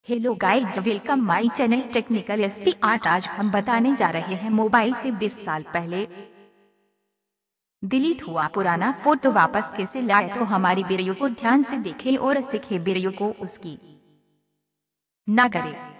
Hello guys, welcome my channel technical SP art. आज हम बताने जा रहे हैं मोबाइल से 20 साल पहले डिलीट हुआ पुराना फोटो वापस कैसे लाए। तो हमारी वीडियो को ध्यान से देखें और सीखें, वीडियो को उसकी ना करें।